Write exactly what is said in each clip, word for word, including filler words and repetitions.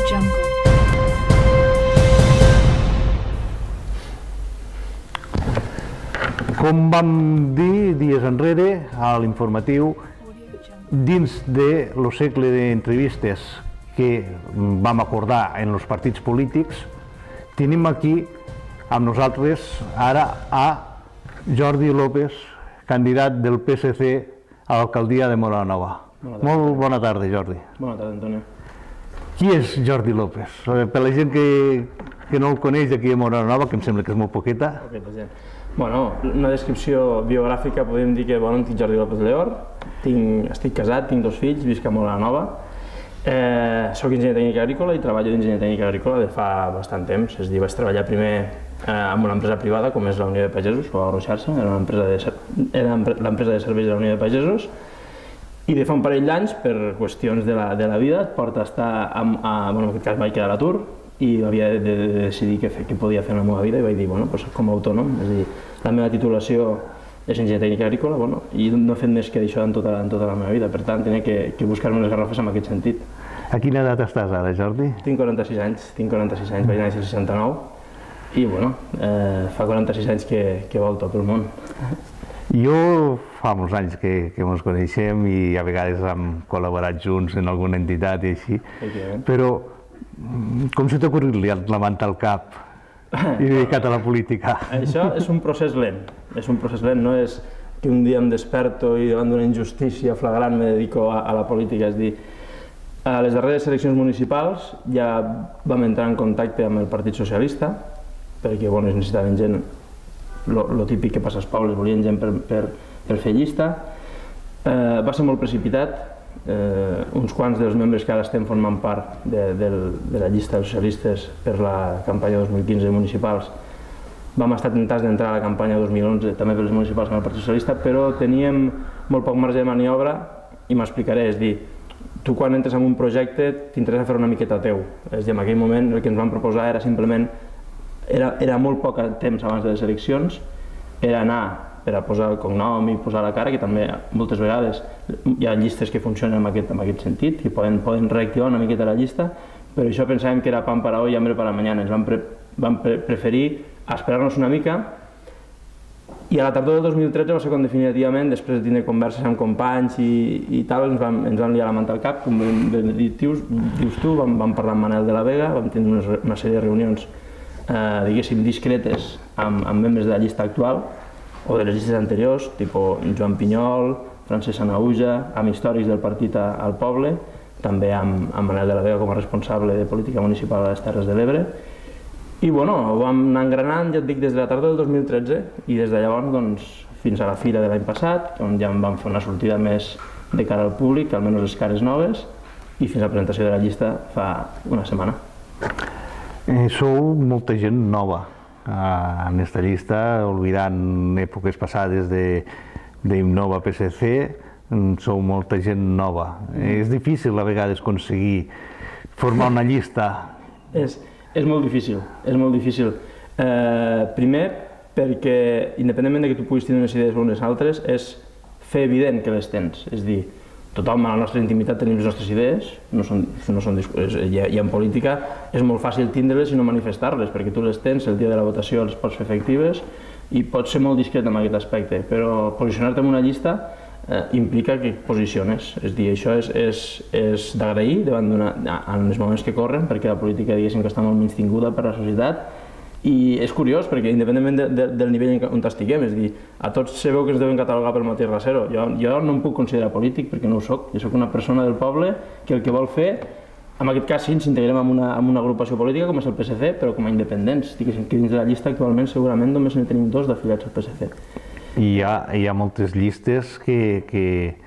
Jungle. Com vam dir dies enrere a l'informatiu, dins del segle d'entrevistes que vam acordar en els partits polítics, tenim aquí amb nosaltres ara a Jordi López, candidat del P S C a l'alcaldia de Móra la Nova. Molt bona tarda, Jordi. Bona tarda, Antonio. Qui és Jordi López? Per la gent que, que no el coneix d'aquí a Móra la Nova, que em sembla que és molt poqueta. Poqueta gent. Bueno, una descripció biogràfica, podem dir que bueno, em dic Jordi López Leor, tinc, estic casat, tinc dos fills, visc a Móra la Nova. Eh, soc enginyer tècnic agrícola i treballo d'enginyer tècnic agrícola de fa bastant temps. És a dir, vaig treballar primer eh, en una empresa privada com és la Unió de Pagesos, o Arroixar-se, era l'empresa de serveis de la Unió de Pagesos, i de fa un parell d'anys, per qüestions de la, de la vida, et porta a estar, a, a, bueno, en aquest cas vaig quedar a l'atur, i havia de, de, de decidir què, què podia fer en la meva vida i vaig dir, bueno, doncs com a autònom, és a dir, la meva titulació és enginyer tècnic agrícola, bueno, i no he fet més que això en tota, en tota la meva vida, per tant, tenia que, que buscar-me les garrofes en aquest sentit. A quina edat estàs ara, Jordi? Tinc quaranta-sis anys, tinc quaranta-sis anys, vaig néixer al seixanta-nou, i bueno, eh, fa quaranta-sis anys que, que volto pel món. Jo fa molts anys que, que ens coneixem i a vegades hem col·laborat junts en alguna entitat i així, però com se t'ha ocorrit levantar el cap i dedicat a la política? Això és un procés lent, és un procés lent, no és que un dia em desperto i davant d'una injustícia flagrant me dedico a, a la política, és dir, a les darreres eleccions municipals ja vam entrar en contacte amb el Partit Socialista, perquè bueno, es necessitaven gent, lo, lo típic que passa als pobles, volien gent per, per, per fer llista. Eh, va ser molt precipitat, eh, uns quants dels membres que ara estem formant part de, de, de la llista dels socialistes per la campanya dos mil quinze municipals, vam estar tentats d'entrar a la campanya dos mil onze també per les municipals amb el Partit Socialista, però teníem molt poc marge de maniobra i m'explicaré, és dir, tu quan entres en un projecte t'interessa fer una miqueta teu, és dir, en aquell moment el que ens van proposar era simplement, era, era molt poc temps abans de les eleccions, era anar per a posar el cognom i posar la cara, que també moltes vegades hi ha llistes que funcionen en aquest, en aquest sentit, i poden, poden reactivar una miqueta la llista, però això pensàvem que era pan para hoy y hambre para mañana, ens vam, pre, vam pre, preferir esperar-nos una mica, i a la tardor del dos mil tretze va ser quan definitivament, després de tenir converses amb companys i, i tal, ens vam, ens vam liar la manta al cap, com dius, dius tu, vam, vam parlar amb Manel de la Vega, vam tenir una, una sèrie de reunions, eh, diguéssim, discretes amb, amb membres de la llista actual, o de les llistes anteriors, tipus Joan Pinyol, Francesc Sanaüja, amb històrics del partit a, al poble, també amb, amb Manel de la Vega com a responsable de política municipal a les Terres de l'Ebre. I bueno, ho vam anar engranant, ja et dic, des de la tardor del dos mil tretze, i des de llavors doncs, fins a la fira de l'any passat, on ja vam fer una sortida més de cara al públic, almenys les cares noves, i fins a la presentació de la llista fa una setmana. Eh, sou molta gent nova eh, en esta llista, oblidant èpoques passades d'Innova P S C, sou molta gent nova. Eh, és difícil a vegades aconseguir formar una llista. És, és molt difícil, és molt difícil. Eh, primer, perquè independentment de que tu puguis tenir unes idees o unes altres, és fer evident que les tens. És dir, tothom a la nostra intimitat tenim les nostres idees, no són, no són, i, i en política és molt fàcil tindre-les i no manifestar-les, perquè tu les tens, el dia de la votació les pots fer efectives i pots ser molt discret en aquest aspecte, però posicionar-te en una llista eh, implica que et posiciones, és dir, això és, és, és d'agrair davant d'una, en els moments que corren, perquè la política diguéssim que està molt menystinguda per la societat, i és curiós perquè independentment de, de, del nivell on estiguem, és dir, a tots sabeu que ens deuen catalogar pel mateix rasero, jo, jo no em puc considerar polític perquè no ho soc, jo soc una persona del poble que el que vol fer, en aquest cas sí, ens integrem en una, en una agrupació política com és el P S C, però com a independents, diguéssim que dins de la llista actualment segurament només ne tenim dos d'afiliats al P S C. I hi ha, hi ha moltes llistes que, que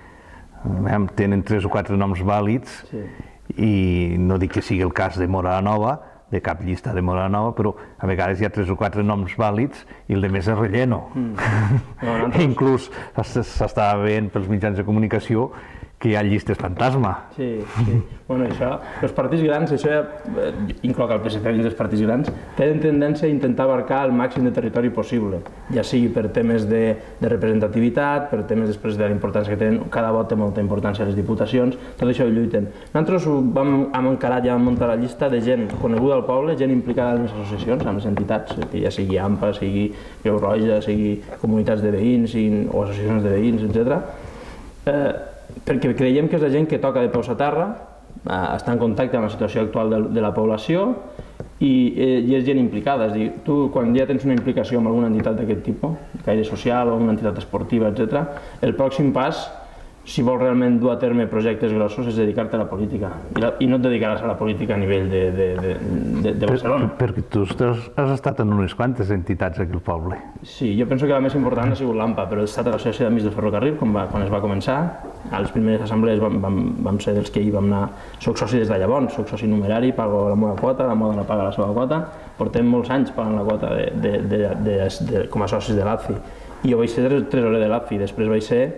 eh, tenen tres o quatre noms vàlids, sí. I no dic que sigui el cas de Móra la Nova, de cap llista de Móra la Nova, però a vegades hi ha tres o quatre noms vàlids i el de més és relleno. Mm. No, no, inclús s'estava veient pels mitjans de comunicació que hi ha llistes fantasma. Sí, sí. Bueno, això, els partits grans, això ja incloc el P S C dins dels partits grans, tenen tendència a intentar abarcar el màxim de territori possible, ja sigui per temes de, de representativitat, per temes després de la importància que tenen, cada vot té molta importància a les diputacions, tot això ho lluiten. Nosaltres vam, hem encarat, ja vam muntar la llista de gent coneguda al poble, gent implicada en les associacions, en les entitats, ja sigui AMPA, sigui Creu Roja, sigui comunitats de veïns sigui, o associacions de veïns, etcètera. Eh, perquè creiem que és la gent que toca de peus a terra, eh, està en contacte amb la situació actual de, de la població i, eh, i és gent implicada. És a dir, tu quan ja tens una implicació amb alguna entitat d'aquest tipus, caire social o una entitat esportiva, etcètera, el pròxim pas, si vols realment dur a terme projectes grossos, és dedicar-te a la política. I, la, i no et dedicaràs a la política a nivell de, de, de, de, de Barcelona. Per, perquè tu has, has estat en unes quantes entitats aquí al poble. Sí, jo penso que la més important ha sigut l'AMPA, però he estat a l'Associació d'Amics del Ferrocarril quan, va, quan es va començar. A les primeres assemblees vam, vam, vam ser dels que hi vam anar. Soc soci des de llavors, soc soci numerari, pago la meva quota, la moda no paga la seva quota. Portem molts anys pagant la quota de, de, de, de, de, de, com a socis de l'A F I. I jo vaig ser tresorer de l'A F I, després vaig ser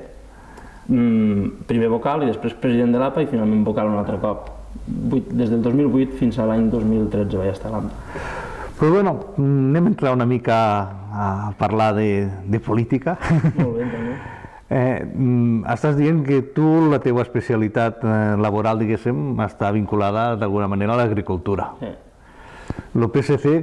primer vocal i després president de l'A P A i finalment vocal un altre cop. Des del dos mil vuit fins a l'any dos mil tretze vaig estar a l'AMPA. Però bueno, anem a entrar una mica a parlar de, de política. Molt bé, també. Eh, estàs dient que tu, la teva especialitat eh, laboral, diguéssim, està vinculada d'alguna manera a l'agricultura. Sí. El P S C,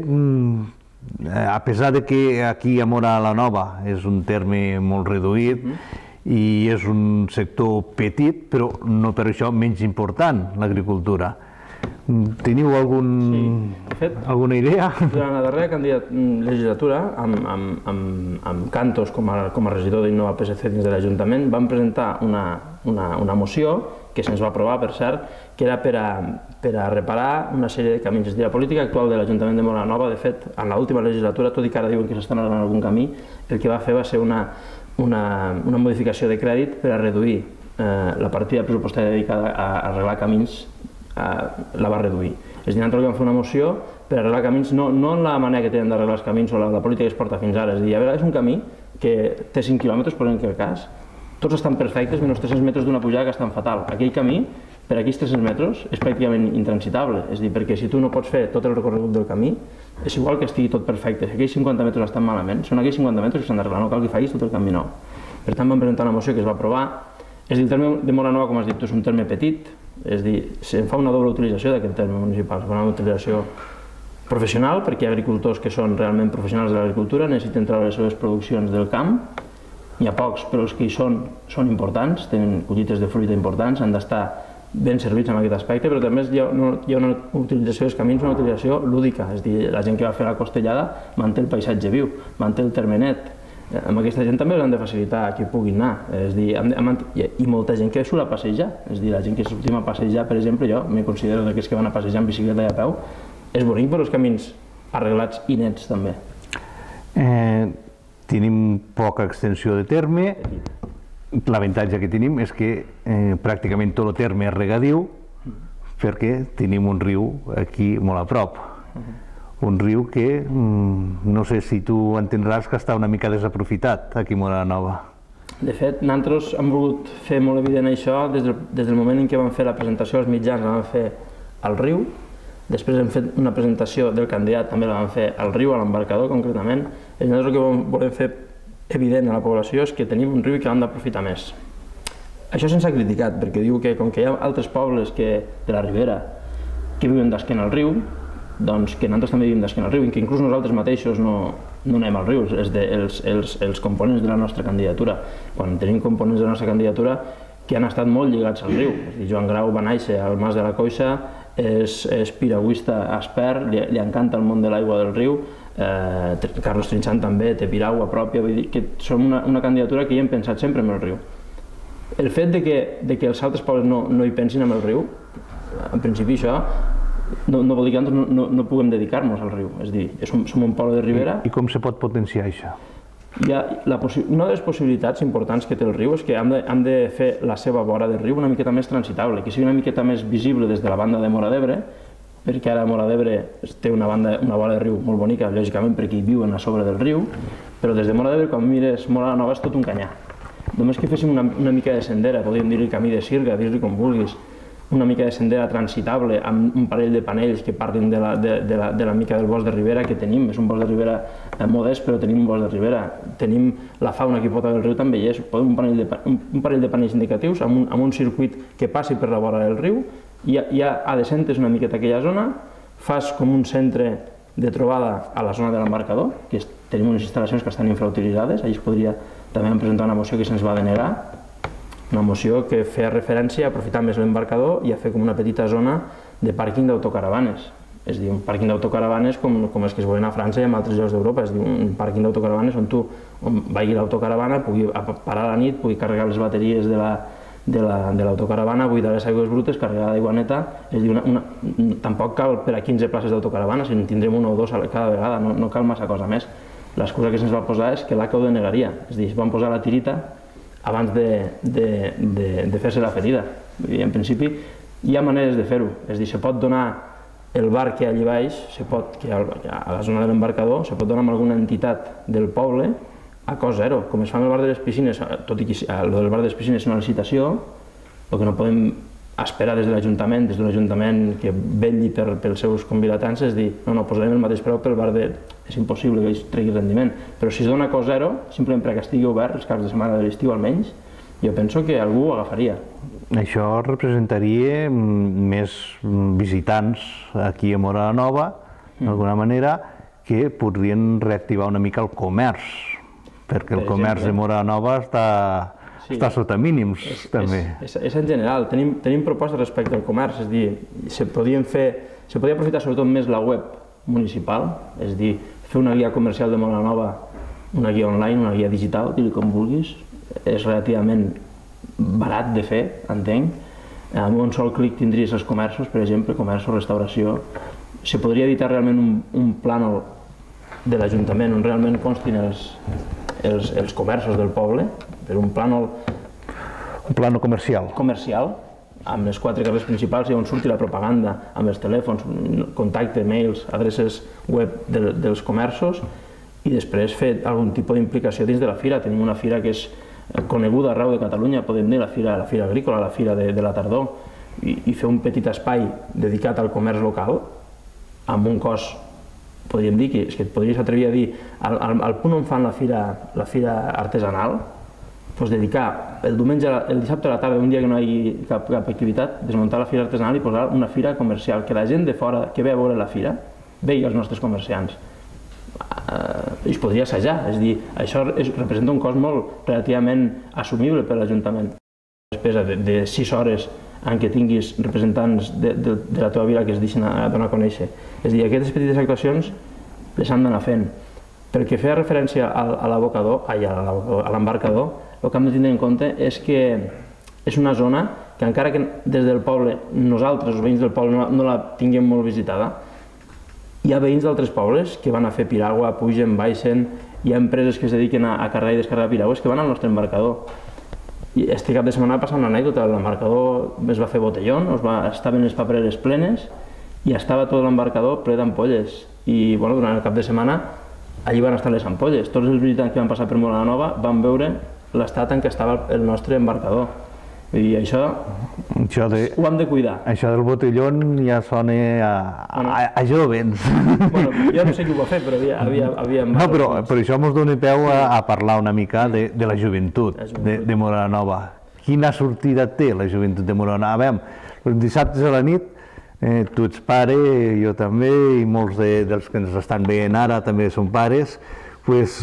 a pesar de que aquí a Móra la Nova és un terme molt reduït, mm. i és un sector petit, però no per això menys important, l'agricultura. Teniu algun, sí, de fet, alguna idea? Durant la darrera legislatura, amb, amb, amb, amb Cantos com a, com a regidor d'Innova P S C dins de l'Ajuntament, vam presentar una, una, una moció, que se'ns va aprovar, per cert, que era per a, per a reparar una sèrie de camins. És a dir, la política actual de l'Ajuntament de Móra la Nova, de fet, en l'última legislatura, tot i que ara diuen que s'estan arreglant algun camí, el que va fer va ser una Una, una modificació de crèdit per a reduir eh, la partida pressupostària dedicada a, a arreglar camins, eh, la va reduir. És a dir, nosaltres vam fer una moció per arreglar camins, no, no en la manera que tenen d'arreglar els camins o la, la política que es porta fins ara. És a dir, a vegades un camí que té cinc quilòmetres, per exemple, cas, tots estan perfectes, menys tres-cents metres d'una pujada que estan fatal. Aquell camí, per aquells tres-cents metres, és pràcticament intransitable. És a dir, perquè si tu no pots fer tot el recorregut del camí, és igual que estigui tot perfecte. Si aquells cinquanta metres estan malament, són aquells cinquanta metres que s'han d'arreglar, no cal que facis tot el camí nou. Per tant, vam presentar una moció que es va aprovar. És a dir, el terme de Móra Nova, com has dit, és un terme petit, és a dir, se'n fa una doble utilització d'aquest terme municipal. Una utilització professional, perquè hi ha agricultors que són realment professionals de l'agricultura, necessiten treure les seves produccions del camp. Hi ha pocs, però els que hi són són importants, tenen collites de fruita importants, han d'estar ben servits en aquest aspecte, però també hi ha, una, hi ha una utilització dels camins, una utilització lúdica, és a dir, la gent que va fer la costellada manté el paisatge viu, manté el terme net. Amb aquesta gent també els han de facilitar que puguin anar, és a dir, hem de, hem, i molta gent que surt a passejar, és a dir, la gent que sortim a passejar, per exemple, jo me considero d'aquests que van a passejar en bicicleta i a peu, és bonic per els camins arreglats i nets també. Eh, tenim poca extensió de terme. L'avantatge que tenim és que eh, pràcticament tot el terme és regadiu perquè tenim un riu aquí molt a prop. Un riu que mm, no sé si tu entendràs que està una mica desaprofitat aquí a Móra la Nova. De fet, nosaltres hem volgut fer molt evident això des del, des del moment en què vam fer la presentació als mitjans, la vam fer al riu, després hem fet una presentació del candidat, també la vam fer al riu, a l'embarcador concretament, i nosaltres el que volem fer evident a la població és que tenim un riu que l'hem d'aprofitar més. Això se'ns ha criticat, perquè diu que com que hi ha altres pobles que, de la Ribera que viuen d'esquena al riu, doncs que nosaltres també vivim d'esquena al riu, i que inclús nosaltres mateixos no, no anem al riu, és de, els, els, els components de la nostra candidatura. Quan tenim components de la nostra candidatura que han estat molt lligats al riu. És dir, Joan Grau va néixer al Mas de la Coixa, és, és piragüista expert, li, li encanta el món de l'aigua del riu, eh, Carlos Trinxant també té piragua pròpia, vull dir que som una, una candidatura que hi hem pensat sempre en el riu. El fet de que, de que els altres pobles no, no hi pensin en el riu, en principi això no, no vol dir que nosaltres no, no, no puguem dedicar-nos al riu, és a dir, som, som un poble de ribera. I, I com se pot potenciar això? Hi ha la una de les possibilitats importants que té el riu és que hem de, hem de fer la seva vora del riu una miqueta més transitable, que sigui una miqueta més visible des de la banda de Móra d'Ebre, perquè ara Móra d'Ebre té una, banda, una vora de riu molt bonica, lògicament perquè hi viuen a sobre del riu, però des de Móra d'Ebre quan mires Móra la Nova és tot un canyar. només que féssim una, una mica de sendera, podríem dir-li camí de sirga, dir-li com vulguis, una mica de sendera transitable, amb un parell de panells que parlin de la, de, de la, de la mica del bosc de ribera que tenim. És un bosc de ribera modest, però tenim un bosc de ribera. Tenim la fauna que hi pot haver al riu també hi és. Podem un parell de, un, un parell de panells indicatius amb un, amb un circuit que passi per la vora del riu, i ja, ja adecentes una miqueta aquella zona, fas com un centre de trobada a la zona de l'embarcador, que és, tenim unes instal·lacions que estan infrautilitzades. Allí es podria també presentar una moció que se'ns va denegar, una moció que feia referència a aprofitar més l'embarcador i a fer com una petita zona de pàrquing d'autocaravanes. És a dir, un pàrquing d'autocaravanes com, com els que es veuen a França i en altres llocs d'Europa. És a dir, un pàrquing d'autocaravanes on tu on vagi l'autocaravana, pugui parar a la nit, pugui carregar les bateries de la de l'autocaravana, buidar les aigües brutes, carregar d'aigua neta. És a dir, una, una, tampoc cal per a quinze places d'autocaravana, si en tindrem un o dos cada vegada, no, no cal massa cosa més. L'excusa que se'ns va posar és que l'A C A ho denegaria, és a dir, es van posar la tirita abans de, de, de, de fer-se la ferida. I en principi hi ha maneres de fer-ho, és a dir, se pot donar el bar que hi ha allà baix, se pot, que a la zona de l'embarcador, se pot donar amb alguna entitat del poble a cost zero, com es fa amb el bar de les piscines, tot i que el del bar de les piscines és una licitació, el que no podem esperar des de l'Ajuntament, des d'un Ajuntament que vetlli per, pels seus convidatants, és dir, no, no, posarem el mateix preu pel bar de... És impossible que es tregui rendiment, però si es dona a cost zero, simplement perquè estigui obert els caps de setmana de l'estiu almenys, jo penso que algú ho agafaria. Això representaria més visitants aquí a Móra la Nova, d'alguna manera, que podrien reactivar una mica el comerç, perquè el comerç de Móra la Nova està... Sí. Està sota mínims, és, també. És, és, és en general. Tenim, tenim propostes respecte al comerç, és dir, se podien fer, se podia aprofitar sobretot més la web municipal, és dir, fer una guia comercial de Móra la Nova, una guia online, una guia digital, dir-li com vulguis, és relativament barat de fer, entenc. Amb un sol clic tindries els comerços, per exemple, comerç o restauració. Se podria editar realment un, un plànol de l'Ajuntament on realment constin els, els, els comerços del poble, per un plànol... Un plànol comercial. Comercial, amb les quatre carrers principals i on surti la propaganda, amb els telèfons, contacte, mails, adreces web de, dels comerços, i després fer algun tipus d'implicació dins de la fira. Tenim una fira que és coneguda arreu de Catalunya, podem dir la fira, la fira agrícola, la fira de, de la tardor, i, i fer un petit espai dedicat al comerç local, amb un cost, podríem dir, que, que et podries atrevir a dir, al, al, al punt on fan la fira, la fira artesanal, doncs dedicar el diumenge, el dissabte a la tarda, un dia que no hi hagi cap, cap activitat, desmuntar la fira artesanal i posar una fira comercial, que la gent de fora que ve a veure la fira vegi els nostres comerciants. Uh, es podria assajar, és a dir, això és, representa un cost molt relativament assumible per l'Ajuntament. La despesa de, de sis hores en què tinguis representants de, de, de la teva vila que es deixin a, a donar a conèixer. És a dir, aquestes petites actuacions les han d'anar fent. Perquè feia referència a, a l'abocador, a l'embarcador, el que hem de tindre en compte és que és una zona que encara que des del poble, nosaltres, els veïns del poble, no, no la tinguem molt visitada, hi ha veïns d'altres pobles que van a fer piragua, pugen, baixen, hi ha empreses que es dediquen a, a carregar i descarregar piragües que van al nostre embarcador. I este cap de setmana va passar una anècdota, l'embarcador es va fer botellón, va, estaven les papereres plenes i estava tot l'embarcador ple d'ampolles. I bueno, durant el cap de setmana allí van estar les ampolles. Tots els visitants que van passar per Móra la Nova van veure l'estat en què estava el nostre embarcador. I això, això de, ho hem de cuidar. Això del botellón ja sona a, a, a jovens. Bueno, jo no sé qui ho va fer, però havia... havia, havia no, però, però això ens dona peu a, a parlar una mica de, de la joventut, de, de Móra la Nova. Quina sortida té la joventut de Móra la Nova? A veure, els dissabtes a la nit, eh, tu ets pare, jo també, i molts de, dels que ens estan veient ara també són pares, pues,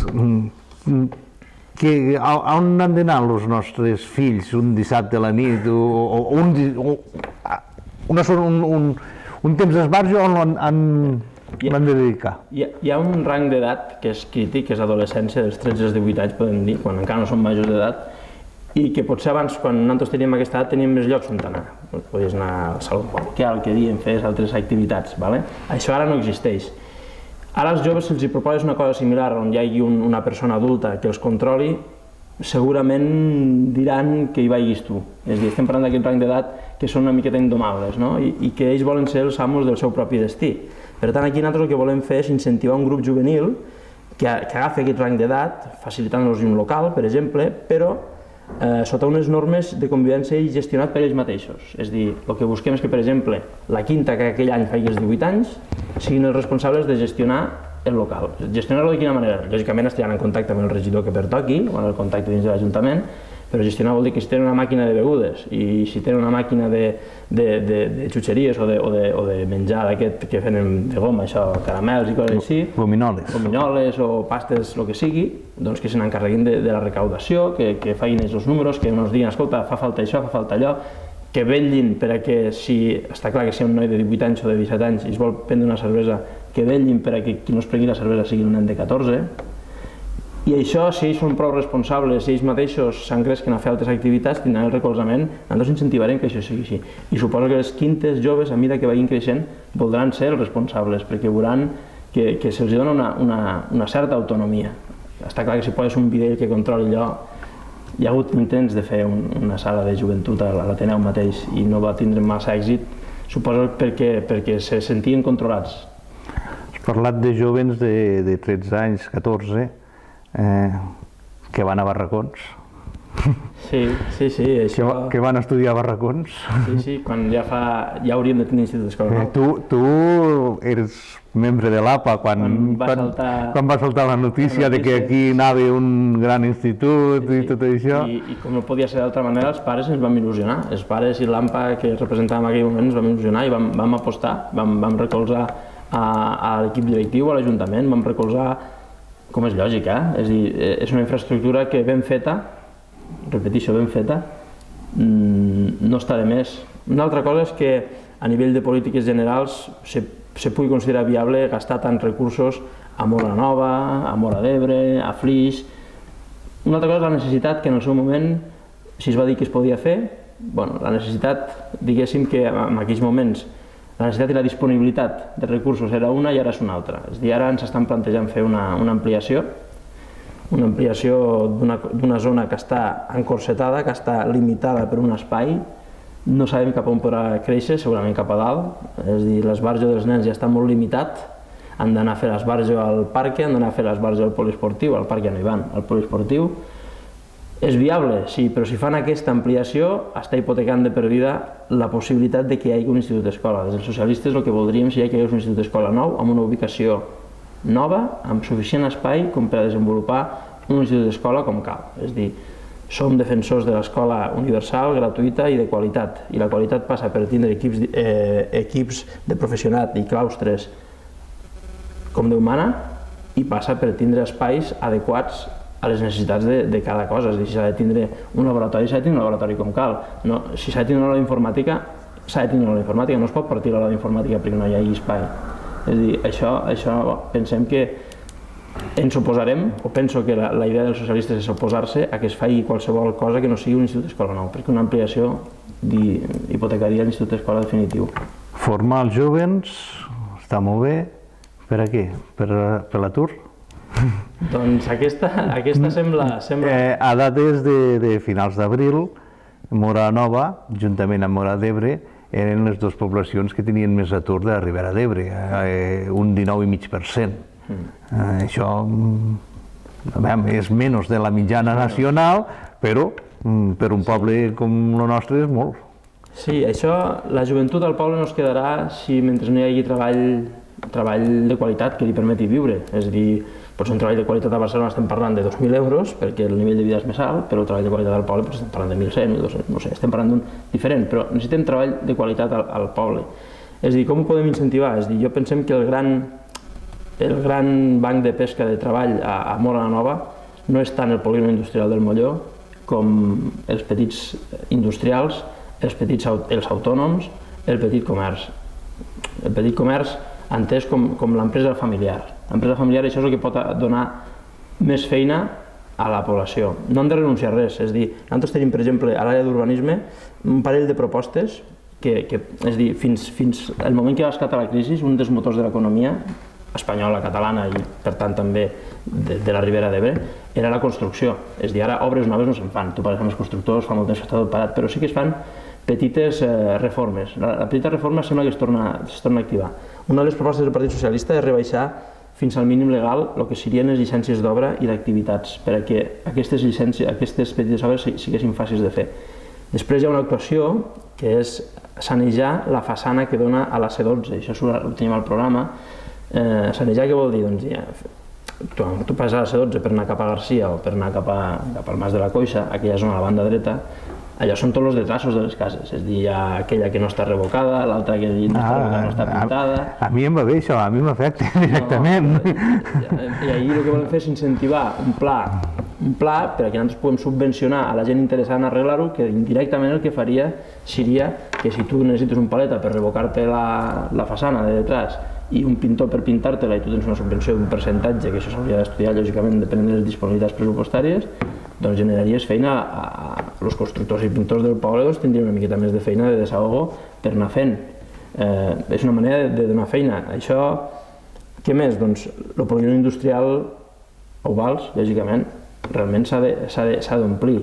que, a, a on han d'anar els nostres fills un dissabte a la nit o, o, un, o una, un, un, un temps d'esbarjo on han, han, han de dedicar? Hi ha, hi ha un rang d'edat que és crític, que és l'adolescència, dels tretze als divuit anys, podem dir, quan encara no són majors d'edat, i que potser abans, quan nosaltres teníem aquesta edat, teníem més llocs on anar. Podies anar al saló parroquial, que diem, fes altres activitats. Vale? Això ara no existeix. Ara als joves se'ls proposes una cosa similar, on hi hagi un, una persona adulta que els controli, segurament diran que hi vagis tu. És a dir, estem parlant d'aquest rang d'edat que són una miqueta indomables, no? I, i que ells volen ser els amos del seu propi destí. Per tant, aquí nosaltres el que volem fer és incentivar un grup juvenil que, que agafi aquest rang d'edat, facilitant-los un local, per exemple, però sota unes normes de convivència i gestionat per ells mateixos. És a dir, el que busquem és que, per exemple, la quinta que aquell any faci els divuit anys siguin els responsables de gestionar el local. Gestionar-lo de quina manera? Lògicament estaran en contacte amb el regidor que pertoqui, o en el contacte dins de l'Ajuntament, però gestionar vol dir que si tenen una màquina de begudes i si tenen una màquina de, de, de, de xutxeries o de, o de, o de menjar d'aquest que fan de goma, això, caramels i coses així, gominoles, gominoles o pastes, el que sigui, doncs que se n'encarreguin de, de la recaudació, que, que facin els números, que ens diguin, escolta, fa falta això, fa falta allò, que vetllin perquè si, està clar que si un noi de divuit anys o de disset anys i es vol prendre una cervesa, que vetllin perquè qui no es prengui la cervesa sigui un nen de catorze. I això, si ells són prou responsables, si ells mateixos s'engresquen a fer altres activitats, tindran el recolzament, nosaltres incentivarem que això sigui així. I suposo que les quintes joves, a mesura que vagin creixent, voldran ser els responsables, perquè veuran que, que se'ls dona una, una, una certa autonomia. Està clar que si poses un videll que controli allò, hi ha hagut intents de fer un, una sala de joventut a l'Ateneu mateix i no va tindre massa èxit, suposo perquè, perquè se sentien controlats. Has parlat de jovens de, de tretze anys, catorze, Eh, que van a barracons. Sí, sí, sí. Això... Que, que van estudiar a barracons. Sí, sí, quan ja fa... ja hauríem de tenir institut d'escola nou. Eh, tu, tu eres membre de l'A P A quan, quan, va quan, saltar... quan va saltar la notícia, la notícia de que aquí anava un gran institut, sí, i tot això. I, I com no podia ser d'altra manera, els pares ens vam il·lusionar. Els pares i l'A M P A que representàvem en aquell moment ens vam il·lusionar i vam, vam apostar, vam, vam recolzar a, a l'equip directiu, a l'Ajuntament, vam recolzar com és lògic, eh? És a dir, és una infraestructura que ben feta, repeteixo, ben feta, no està de més. Una altra cosa és que a nivell de polítiques generals se, se pugui considerar viable gastar tants recursos a Móra Nova, a Móra d'Ebre, a Flix. Una altra cosa és la necessitat que en el seu moment, si es va dir que es podia fer, bueno, la necessitat, diguéssim que en aquells moments la necessitat i la disponibilitat de recursos era una i ara és una altra. És a dir, ara ens estan plantejant fer una, una ampliació, una ampliació d'una zona que està encorsetada, que està limitada per un espai, no sabem cap on podrà créixer, segurament cap a dalt, és a dir, l'esbarjo dels nens ja està molt limitat, han d'anar a fer l'esbarjo al parc, han d'anar a fer l'esbarjo al poliesportiu, al parc ja no hi van, al poliesportiu. És viable, sí, però si fan aquesta ampliació està hipotecant de per vida la possibilitat de que hi hagi un institut d'escola. Des dels socialistes el que voldríem és que hi hagués un institut d'escola nou amb una ubicació nova, amb suficient espai com per a desenvolupar un institut d'escola com cal. És a dir, som defensors de l'escola universal, gratuïta i de qualitat. I la qualitat passa per tindre equips, eh, equips de professionat i claustres com Déu mana i passa per tindre espais adequats a les necessitats de, de cada cosa. És a dir, si s'ha de tindre un laboratori, s'ha de tindre un laboratori com cal. No, si s'ha de tindre una aula d'informàtica, s'ha de tindre una aula d'informàtica, no es pot partir l'aula d'informàtica perquè no hi hagi espai. És a dir, això, això pensem que ens oposarem, o penso que la, la idea dels socialistes és oposar-se a que es faci qualsevol cosa que no sigui un institut d'escola nou, perquè una ampliació di, hipotecaria l'institut d'escola definitiu. Formar els jovens està molt bé. Per a què? Per, per l'atur? Doncs aquesta, aquesta sembla... sembla... Eh, a dates de, de finals d'abril, Móra Nova, juntament amb Móra d'Ebre, eren les dues poblacions que tenien més atur de la Ribera d'Ebre, eh, un dinou coma cinc per cent. Mm. Eh, això veiem, és menys de la mitjana nacional, però per un poble com el nostre és molt. Sí, això, la joventut al poble no es quedarà si mentre no hi hagi treball, treball de qualitat que li permeti viure. És a dir, potser un treball de qualitat a Barcelona estem parlant de dos mil euros, perquè el nivell de vida és més alt, però el treball de qualitat al poble estem parlant de mil cent, mil dos-cents, no sé, estem parlant d'un diferent, però necessitem treball de qualitat al, al poble. És a dir, com ho podem incentivar? És a dir, jo pensem que el gran, el gran banc de pesca de treball a, a Móra Nova no és tant el polígon industrial del Molló com els petits industrials, els petits els autònoms, el petit comerç. El petit comerç entès com, com l'empresa familiar. L'empresa familiar això és el que pot donar més feina a la població. No hem de renunciar a res, és a dir, nosaltres tenim, per exemple, a l'àrea d'urbanisme un parell de propostes que, que és a dir, fins, fins el moment que va esclatar la crisi, un dels motors de l'economia espanyola, catalana i, per tant, també de, de la Ribera d'Ebre, era la construcció. És a dir, ara obres noves no se'n fan. Tu parles amb els constructors, fa molt temps que està tot parat, però sí que es fan petites eh, reformes. La, la petita reforma sembla que es torna, es torna a activar. Una de les propostes del Partit Socialista és rebaixar fins al mínim legal el que serien les llicències d'obra i d'activitats, perquè aquestes llicències, aquestes petites obres siguessin fàcils de fer. Després hi ha una actuació que és sanejar la façana que dona a la C dotze, això ho tenim al programa. Eh, sanejar què vol dir? Doncs ja, tu, tu passes a la C dotze per anar cap a Garcia o per anar cap, a, cap al Mas de la Coixa, aquella zona a la banda dreta, allò són tots els detrasos de les cases, és a dir, hi ha aquella que no està revocada, l'altra que no està revocada, no està pintada... A, a mi em va bé això, a mi m'afecta directament. No, I ahir el que volem fer és incentivar un pla, un pla perquè nosaltres puguem subvencionar a la gent interessada en arreglar-ho, que indirectament el que faria seria que si tu necessites un paleta per revocar-te la, la façana de detrás i un pintor per pintar-te-la i tu tens una subvenció d'un percentatge, que això s'hauria d'estudiar lògicament depenent de les disponibilitats pressupostàries, doncs generaries feina a els constructors i pintors del poble, doncs tindrien una miqueta més de feina de desahogo per anar fent. Eh, és una manera de donar feina. Això, què més? Doncs el polígon industrial Ovals, lògicament, realment s'ha d'omplir.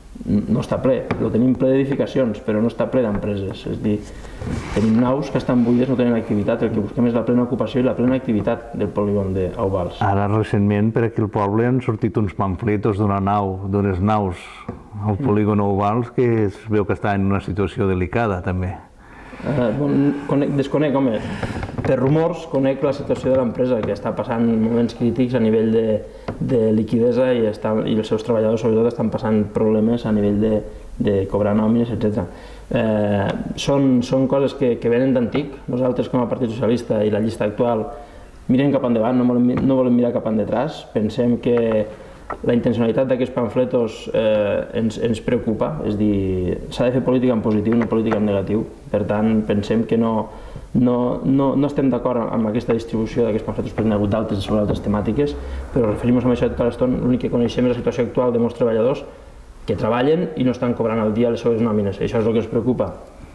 No està ple, el tenim ple d'edificacions, però no està ple d'empreses. És a dir, tenim naus que estan buides, no tenen activitat, el que busquem és la plena ocupació i la plena activitat del polígon d'Ovals. Ara, recentment, per aquí al poble han sortit uns pamfletos d'una nau, d'unes naus al polígon Ovals, que es veu que està en una situació delicada, també. Eh, bon, desconec, home, per rumors conec la situació de l'empresa, que està passant moments crítics a nivell de, de liquidesa i, està, i els seus treballadors sobretot estan passant problemes a nivell de, de cobrar nòmines, etcètera. Eh, són, són coses que, que venen d'antic. Nosaltres com a Partit Socialista i la llista actual mirem cap endavant, no volem, no volem mirar cap endetrás. Pensem que la intencionalitat d'aquests pamfletos eh, ens, ens preocupa, és dir, s'ha de fer política en positiu, no política en negatiu. Per tant, pensem que no, no, no, no estem d'acord amb aquesta distribució d'aquests pamfletos perquè n'hi ha hagut d'altres sobre altres temàtiques, però referim-nos a això tota l'estona, l'únic que coneixem és la situació actual de molts treballadors que treballen i no estan cobrant al dia les seves nòmines. Això és el que ens preocupa.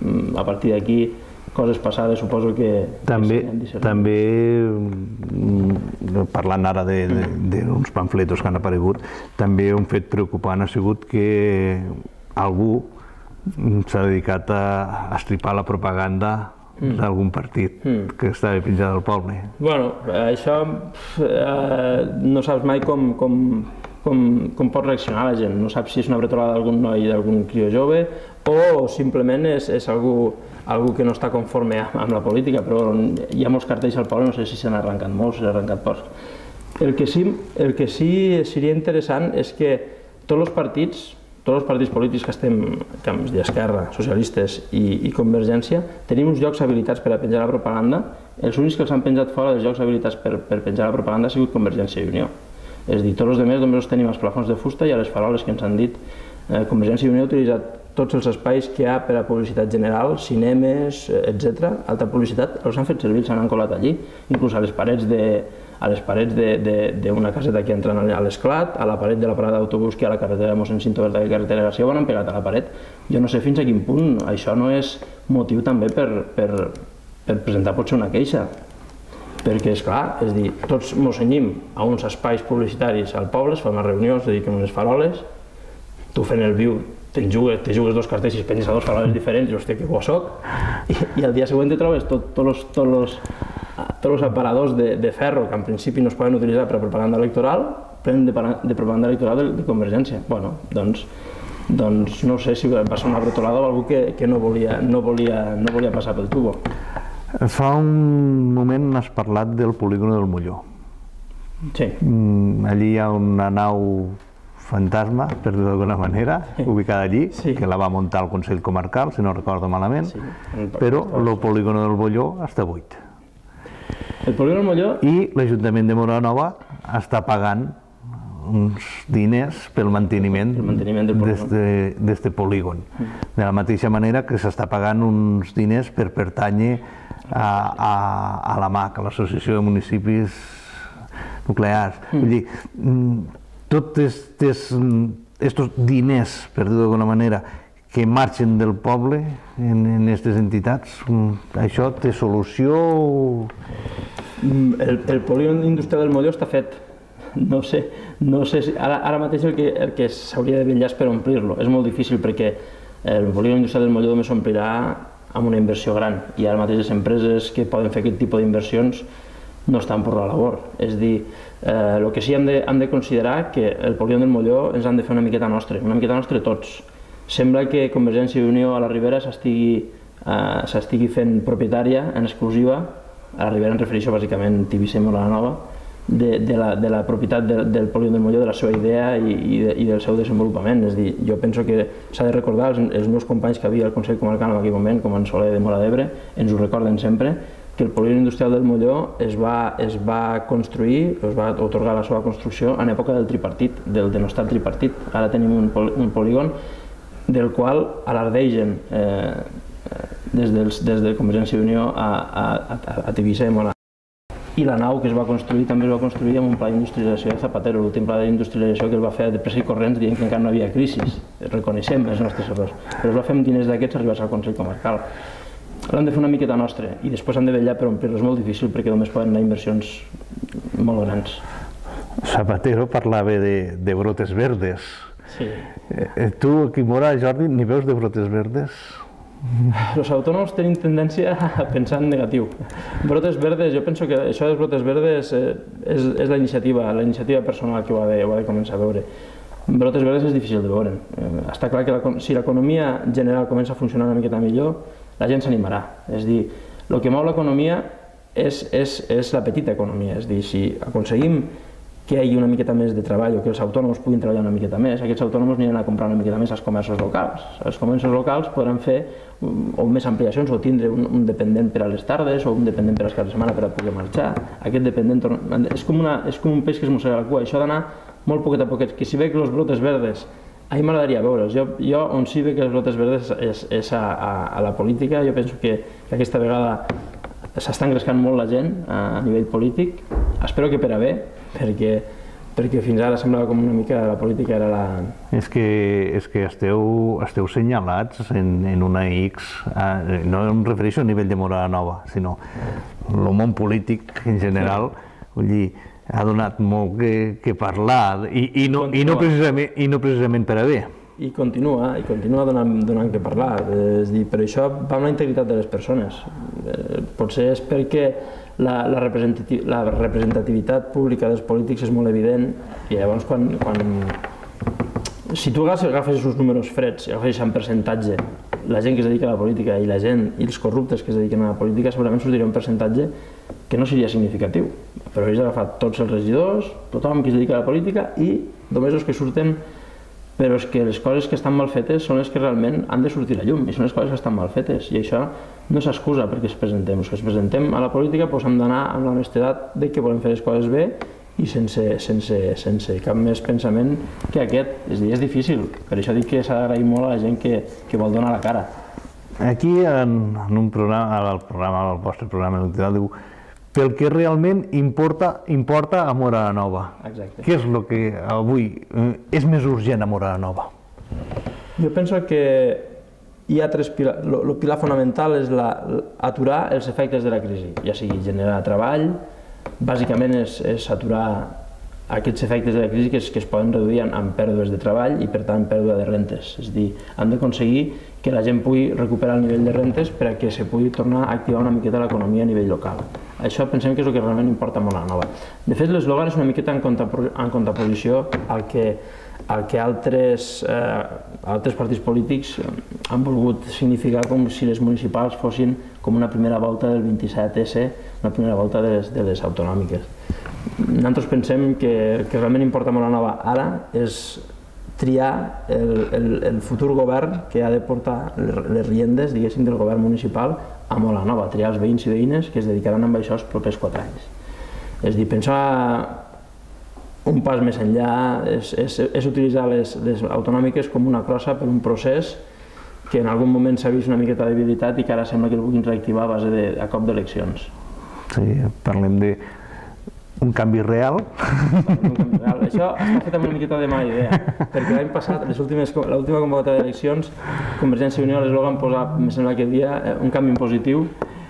A partir d'aquí, coses passades, suposo que... També, també parlant ara d'uns pamfletos que han aparegut, també un fet preocupant ha sigut que algú s'ha dedicat a estripar la propaganda d'algun partit que estava penjat al poble. Bueno, això no saps mai com... Com, com pot reaccionar la gent, no saps si és una bretolada d'algun noi, d'algun crió jove o simplement és, és algú, algú que no està conforme amb la política, però hi ha molts cartells al poble, no sé si s'han arrencat molts, s'han arrencat pocs. El que sí, el que sí seria interessant és que tots els partits, tots els partits polítics que estem, d'Esquerra, socialistes i, i Convergència, tenim uns llocs habilitats per a penjar la propaganda. Els únics que els han penjat fora dels llocs habilitats per, per penjar la propaganda ha sigut Convergència i Unió. És a dir, tots els altres només tenim els plafons de fusta i a les faroles que ens han dit. Eh, Convergència i Unió ha utilitzat tots els espais que hi ha per a publicitat general, cinemes, etcètera. Altra publicitat, els han fet servir, s'han encolat allí, inclús a les parets de, a les parets d'una caseta que entren a l'Esclat, a la paret de la parada d'autobús que hi ha a la carretera de Mossèn Cinto Berta i carretera de Garcia, ho han pegat a la paret. Jo no sé fins a quin punt això no és motiu també per, per, per presentar potser una queixa. Perquè, esclar, és dir, tots mos cenyim a uns espais publicitaris al poble, es fan unes reunions, es dediquen unes faroles, tu fent el viu, te jugues, te jugues dos cartells i penses a dos faroles diferents, i hòstia, que bo soc, i, i al dia següent te trobes tots tot los, tot los, tots els aparadors de, de ferro que en principi no es poden utilitzar per a propaganda electoral, prenen de, de propaganda electoral de, de Convergència. Bueno, doncs, doncs no sé si va ser una bretolada o algú que, que no, volia, no, volia, no volia passar pel tubo. Fa un moment has parlat del polígon del Molló. Sí. Allí hi ha una nau fantasma, per dir-ho d'alguna manera, ubicada allí, sí, que la va muntar el Consell Comarcal, si no recordo malament, sí, però el polígon del Molló està buit. El polígon del Molló... I l'Ajuntament de Móra-la-Nova està pagant uns diners pel manteniment d'aquest polígon. De la mateixa manera que s'està pagant uns diners per pertànyer a, a, a l'A M A C, a l'Associació de Municipis Nuclears. Vull dir, tots aquests diners, per dir-ho d'alguna manera, que marxen del poble en aquestes entitats, això té solució? El, el polígon industrial del Molló està fet. No sé, no sé si, ara, ara mateix el que, el que s'hauria de vetllar és per omplir-lo. És molt difícil perquè el polígon industrial del Molló només s'omplirà amb una inversió gran i ara mateix les empreses que poden fer aquest tipus d'inversions no estan per la labor. És dir, el que sí hem de considerar que el polígon del Molló ens han de fer una miqueta nostre, una miqueta nostre tots. Sembla que Convergència i Unió a la Ribera s'estigui fent propietària en exclusiva, a la Ribera em refereixo bàsicament Tivissa i Móra la Nova, de la propietat del polígon del Molló, de la seva idea i del seu desenvolupament. És dir, jo penso que s'ha de recordar, els meus companys que havia al Consell Comarcal en aquell moment, com en Soler de Móra d'Ebre, ens ho recorden sempre, que el polígon industrial del Molló es va construir, es va atorgar la seva construcció en època del tripartit, del denostat tripartit. Ara tenim un polígon del qual alardegen des de Convergència i Unió a Tivissa i Móra. I la nau que es va construir també es va construir amb un pla d'industrialització de Zapatero, l'últim pla d'industrialització que es va fer de pressa i corrents dient que encara no havia crisi. Reconeixem els nostres errors, però es va fer amb diners d'aquests arribats al Consell Comarcal. L'hem de fer una miqueta nostra i després hem de vetllar per omplir-lo. És molt difícil perquè només poden anar inversions molt grans. Zapatero parlava de brotes verdes. Sí. Tu aquí a Móra, Jordi, ni veus de brotes verdes? Els autònoms tenim tendència a pensar en negatiu. Brotes verdes, jo penso que això de les brotes verdes és la iniciativa, la iniciativa personal que ho ha de començar a veure. Brotes verdes és difícil de veure. Està clar que si l'economia general comença a funcionar una miqueta millor, la gent s'animarà. És dir, el que mou l'economia és la petita economia. És dir, si aconseguim que hi hagi una miqueta més de treball o que els autònoms puguin treballar una miqueta més, aquests autònoms aniran a comprar una miqueta més als comerços locals. Els comerços locals podran fer o més ampliacions o tindre un dependent per a les tardes o un dependent per als caps de setmana per a poder marxar. Aquest dependent és com un peix que es mossega la cua. Això ha d'anar molt poquet a poquet. Que si veig els brotes verdes, a mi m'agradaria veure'ls. Jo on sí veig els brotes verdes és a la política. Jo penso que aquesta vegada s'està engrescant molt la gent a nivell polític. Espero que per a bé, perquè fins ara semblava com una mica la política era la... És que esteu senyalats en una X, no em refereixo a nivell de Móra la Nova, sinó el món polític en general, vull dir, ha donat molt que parlar i no precisament per a bé. I continua, i continua donant que parlar. És dir, per això va amb la integritat de les persones. Potser és perquè la representativitat pública dels polítics és molt evident i llavors quan... Si tu agafes uns números freds i agafes en percentatge la gent que es dedica a la política i la gent i els corruptes que es dediquen a la política, segurament sortiria un percentatge que no seria significatiu. Però hauries d'agafar tots els regidors, tothom que es dedica a la política i només els que surten. Però és que les coses que estan mal fetes són les que realment han de sortir a llum i són les coses que estan mal fetes i això no s'excusa perquè es presentem. Els que es presentem a la política hem d'anar amb l'honestedat que volem fer les coses bé i sense cap més pensament que aquest. És a dir, és difícil, per això dic que s'ha d'agrair molt a la gent que vol donar la cara. Aquí en un programa, al programa, al vostre programa electoral, diu pel que realment importa a Móra la Nova. Exacte. Què és el que avui és més urgent a Móra la Nova? Jo penso que hi ha tres pilars. El pilar fonamental és aturar els efectes de la crisi, ja sigui generar treball, bàsicament és aturar aquests efectes de la crisi que es poden reduir en pèrdues de treball i per tant pèrdua de rentes. És a dir, han d'aconseguir que la gent pugui recuperar el nivell de rentes per a que se pugui tornar a activar una miqueta l'economia a nivell local. Això pensem que és el que realment importa molt a la Nova. De fet, l'eslògan és una miqueta en contraposició al que altres partits polítics han volgut significar com si les municipals fossin com una primera volta del vint-i-set essa, una primera volta de les autonòmiques. Nosaltres pensem que el que realment importa molt a la Nova ara és triar el futur govern que ha de portar les riendes, diguéssim, del govern municipal a Móra la Nova, triar els veïns i veïnes que es dedicaran a això els propers quatre anys. És a dir, pensar un pas més enllà és utilitzar les autonòmiques com una crossa per un procés que en algun moment s'ha vist una miqueta de debilitat i que ara sembla que el vulguin reactivar a base de cop d'eleccions. Sí, parlem de un canvi real. Això està fet amb una miqueta de mala idea, perquè l'any passat, l'última convocatòria d'eleccions, Convergència i Unió a l'eslògan posava, em sembla aquell dia, un canvi positiu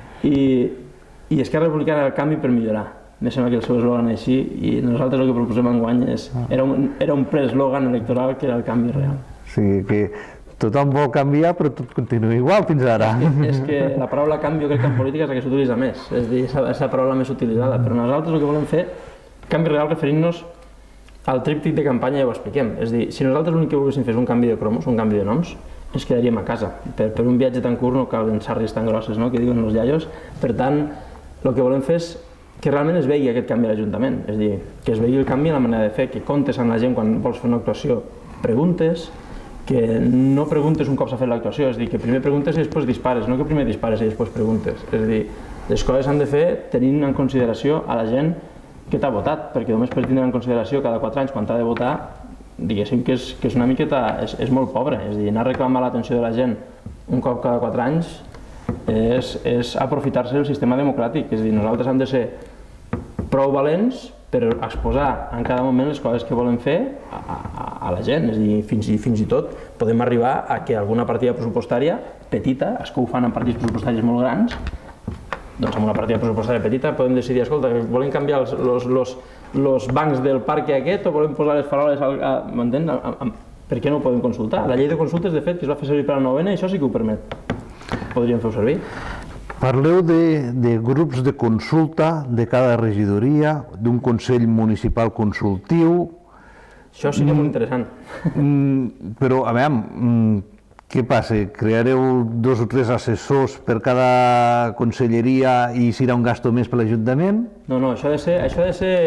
i Esquerra Republicana era el canvi per millorar. Em sembla que el seu eslògan és així i nosaltres el que proposem enguany era un preeslògan electoral que era el canvi real. Sí, que tothom vol canviar, però tot continua igual fins ara. És que la paraula canvi, jo crec que en política és la que s'utilitza més, és a dir, és la paraula més utilitzada, però nosaltres el que volem fer, canvi real referint-nos al tríptic de campanya, ja ho expliquem, és a dir, si nosaltres l'únic que volguéssim fer és un canvi de cromos, un canvi de noms, ens quedaríem a casa. Per, per un viatge tan curt no calen sarris tan grosses, no?, que diuen els iaios. Per tant, el que volem fer és que realment es vegi aquest canvi a l'Ajuntament, és a dir, que es vegi el canvi en la manera de fer, que comptes amb la gent quan vols fer una actuació, preguntes, que no preguntes un cop s'ha fet l'actuació, és a dir, que primer preguntes i després dispares, no que primer dispares i després preguntes. És a dir, les coses s'han de fer tenint en consideració a la gent que t'ha votat, perquè només per tindre en consideració cada quatre anys quan t'ha de votar, diguéssim que és, que és una miqueta, és, és molt pobre, és a dir, anar a reclamar l'atenció de la gent un cop cada quatre anys és, és aprofitar-se del sistema democràtic, és a dir, nosaltres hem de ser prou valents per exposar en cada moment les coses que volem fer a, a, a la gent, és a dir, fins i, fins i tot podem arribar a que alguna partida pressupostària petita, és que ho fan en partits pressupostaris molt grans, doncs amb una partida pressupostària petita podem decidir, escolta, volem canviar els, los, los, los bancs del parc aquest o volem posar les faroles, m'entens? Per què no ho podem consultar? La llei de consultes, de fet, que es va fer servir per la novena, això sí que ho permet. Podríem fer-ho servir. Parleu de, de grups de consulta de cada regidoria, d'un Consell Municipal Consultiu. Això sí que és molt interessant. Mm, però, a veure, mm, què passa? Creareu dos o tres assessors per cada conselleria i serà un gasto més per l'Ajuntament? No, no, això ha de ser... Això ha de ser...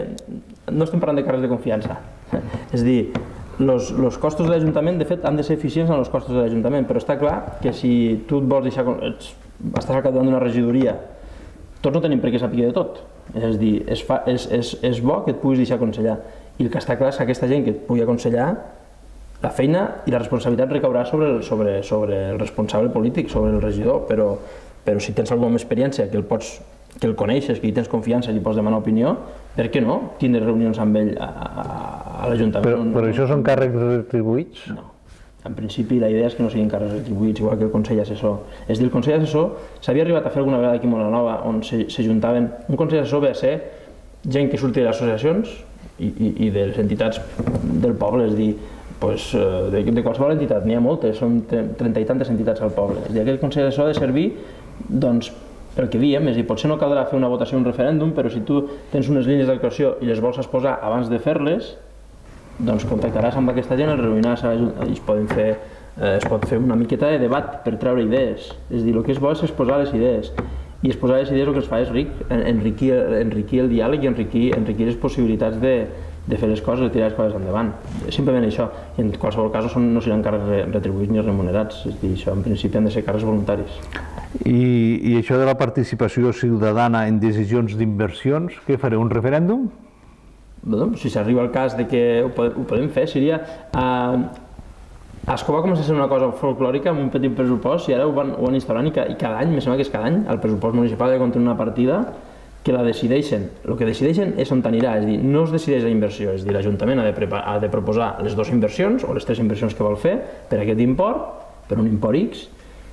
No estem parlant de càrrecs de confiança. És a dir, los, los costos de l'Ajuntament, de fet, han de ser eficients en els costos de l'Ajuntament, però està clar que si tu et vols deixar... Ets, estàs al capdavant d'una regidoria, tots no tenim per què saber de tot. És a dir, és, fa, és, és, és bo que et puguis deixar aconsellar. I el que està clar és que aquesta gent que et pugui aconsellar, la feina i la responsabilitat recaurà sobre el, sobre, sobre el responsable polític, sobre el regidor, però, però si tens alguna experiència que el, pots, que el coneixes, que hi tens confiança i li pots demanar opinió, per què no tindre reunions amb ell a, a, a l'Ajuntament? Però, però això són càrrecs retribuïts? No. En principi la idea és que no siguin càrrecs retribuïts, igual que el Consell Assessor. És a dir, el Consell Assessor s'havia arribat a fer alguna vegada aquí a Molanova, on s'ajuntaven... Un Consell Assessor ve a ser gent que surti de les associacions i, i, i de les entitats del poble, és a dir, pues, de, de qualsevol entitat, n'hi ha moltes, són trenta i tantes entitats al poble. És a dir, aquest Consell Assessor ha de servir, doncs, el que diem, és a dir, potser no caldrà fer una votació, un referèndum, però si tu tens unes línies d'actuació i les vols exposar abans de fer-les, doncs contactaràs amb aquesta gent, els reuniràs a l'Ajuntament i es poden fer, eh, es pot fer una miqueta de debat per treure idees. És a dir, el que és bo és exposar les idees. I exposar les idees el que es fa és ric, enriquir, enriquir el diàleg i enriquir, enriquir les possibilitats de, de fer les coses, de tirar les coses endavant. Simplement això. I en qualsevol cas són, no seran càrrecs retribuïts ni remunerats. És a dir, això en principi han de ser càrrecs voluntaris. I, I això de la participació ciutadana en decisions d'inversions, què fareu, un referèndum? Doncs, si s'arriba al cas de que ho podem, ho podem fer, seria... Eh, Ascó va començar a ser una cosa folclòrica amb un petit pressupost i ara ho van, ho van instaurant i, ca, i cada any, me sembla que és cada any, el pressupost municipal ha de contenir una partida que la decideixen. El que decideixen és on anirà, és a dir, no es decideix la inversió, és a dir, l'Ajuntament ha, ha de proposar les dues inversions o les tres inversions que vol fer per aquest import, per un import X,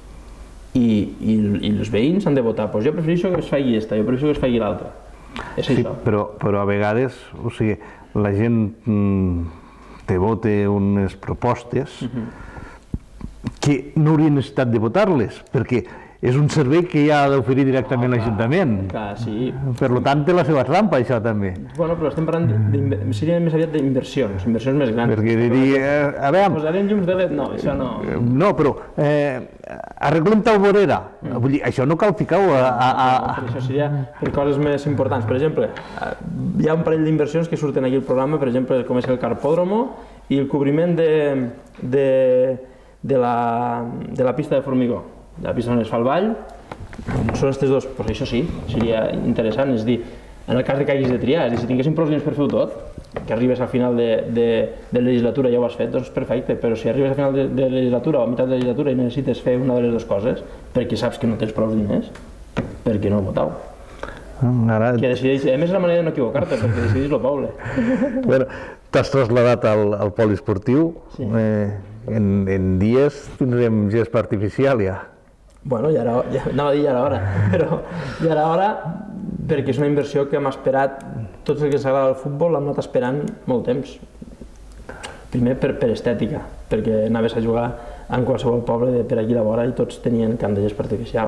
i, i, i els veïns han de votar, doncs jo prefereixo que es faci aquesta, jo prefereixo que es faci l'altra. És sí, això. Però, però a vegades, o sigui, la gent mm, te vota unes propostes uh-huh. que no haurien necessitat de votar-les, perquè és un servei que ja ha d'oferir directament oh, l'Ajuntament. Sí. Per tant, té la seva trampa, això també. Bueno, però estem parlant, seria més aviat d'inversions, inversions més grans. Perquè diria, a veure... Posarem llums de L E D? No, això no... No, però eh, arreglem tal vorera. Mm. Vull dir, això no cal ficar-ho a... a, a... No, això seria per coses més importants. Per exemple, hi ha un parell d'inversions que surten aquí al programa, per exemple, com és el carpòdromo i el cobriment de, de, de, la, de la pista de formigó. De la pista on es fa el ball, són aquests dos, doncs això sí, seria interessant, és a dir, en el cas de que hagis de triar, és a dir, si tinguéssim prou diners per fer-ho tot, que arribes al final de, de, de legislatura i ja ho has fet, doncs perfecte, però si arribes al final de, de legislatura o a meitat de legislatura i necessites fer una de les dues coses, perquè saps que no tens prou diners, per què no votau? Ara... Que decideix, a més és la manera de no equivocar-te, perquè decidís el poble. Bueno, t'has trasladat al, al poliesportiu, sí. eh, en, en dies tindrem gespa artificial ja. Bueno, ja era, ja, anava a dir ja era hora, però ja era hora perquè és una inversió que hem esperat, tots els que s'agrada el futbol l'hem anat esperant molt temps. Primer per, per estètica, perquè anaves a jugar en qualsevol poble de per aquí a la vora i tots tenien camp de gespa artificial.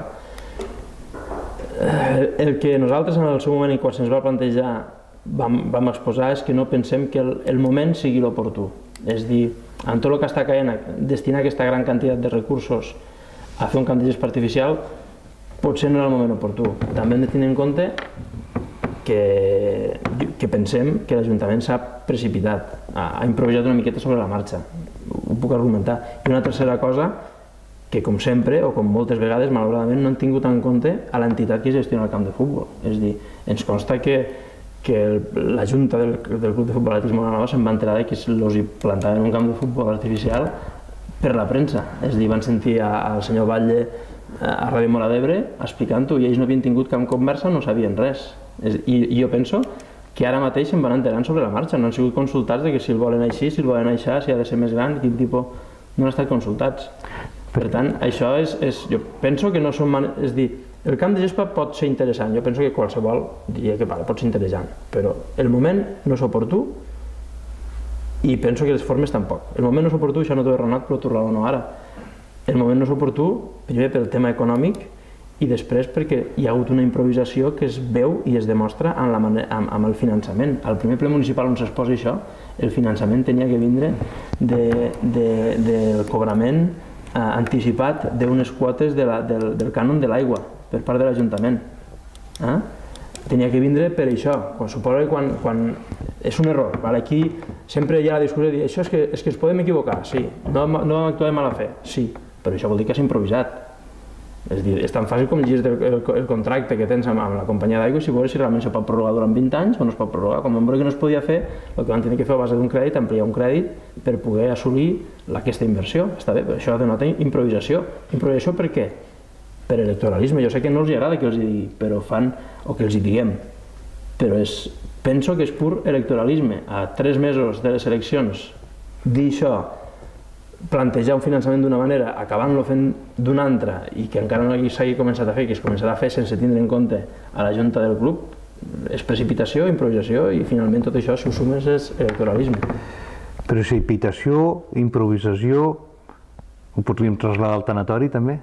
El que nosaltres en el seu moment, quan se'ns va plantejar, vam, vam exposar és que no pensem que el, el moment sigui l'oportú. És dir, en tot el que està caient, destinar aquesta gran quantitat de recursos a fer un camp de gespa artificial potser no era el moment oportú. També hem de tenir en compte que, que pensem que l'Ajuntament s'ha precipitat, ha, ha improvisat una miqueta sobre la marxa. Ho puc argumentar. I una tercera cosa, que com sempre, o com moltes vegades, malauradament, no han tingut en compte a l'entitat que gestiona el camp de futbol. És a dir, ens consta que, que la Junta del, del Club de Futbol Atlètic Móra la Nova se'n va enterar que els hi plantaven un camp de futbol artificial per la premsa. És a dir, van sentir al senyor Batlle a Ràdio Móra d'Ebre explicant-ho i ells no havien tingut cap conversa, no sabien res. I, i jo penso que ara mateix se'n van enterant sobre la marxa, no han sigut consultats de que si el volen així, si el volen així, si ha de ser més gran, quin tipus... No han estat consultats. Per tant, això és... és jo penso que no són... Man... És dir, el camp de gespa pot ser interessant, jo penso que qualsevol diria que vale, pot ser interessant, però el moment no és oportú i penso que les formes tampoc. El moment no és oportú, això no t'ho he raonat, però t'ho raono ara. El moment no és oportú, primer pel tema econòmic i després perquè hi ha hagut una improvisació que es veu i es demostra amb, la manera, amb, amb el finançament. Al primer ple municipal on s'exposa això, el finançament tenia que vindre de, de, del cobrament eh, anticipat d'unes quotes de la, del, del cànon de l'aigua per part de l'Ajuntament. Eh? Tenia que vindre per això. Quan suposo que quan, quan és un error. Vale? Aquí sempre hi ha la discussió de dir això és que, és que ens podem equivocar, sí. No, no vam actuar de mala fe, sí. Però això vol dir que s'ha improvisat. És dir, és tan fàcil com llegir el, el, el contracte que tens amb, amb la companyia d'aigua i si veure si realment se pot prorrogar durant vint anys o no es pot prorrogar. Com vam veure que no es podia fer, el que van tenir que fer a base d'un crèdit, ampliar un crèdit per poder assolir aquesta inversió. Està bé, però això denota improvisació. Improvisació per què? Per electoralisme. Jo sé que no els agrada que els hi digui, però fan, o que els hi diguem, però és, penso que és pur electoralisme. A tres mesos de les eleccions dir això, plantejar un finançament d'una manera, acabant-lo fent d'una altra i que encara no s'hagi començat a fer, que es començarà a fer sense tindre en compte a la junta del club, és precipitació, improvisació i finalment tot això, si ho sumes, és electoralisme. Precipitació, improvisació, ho podríem traslladar al tanatori també?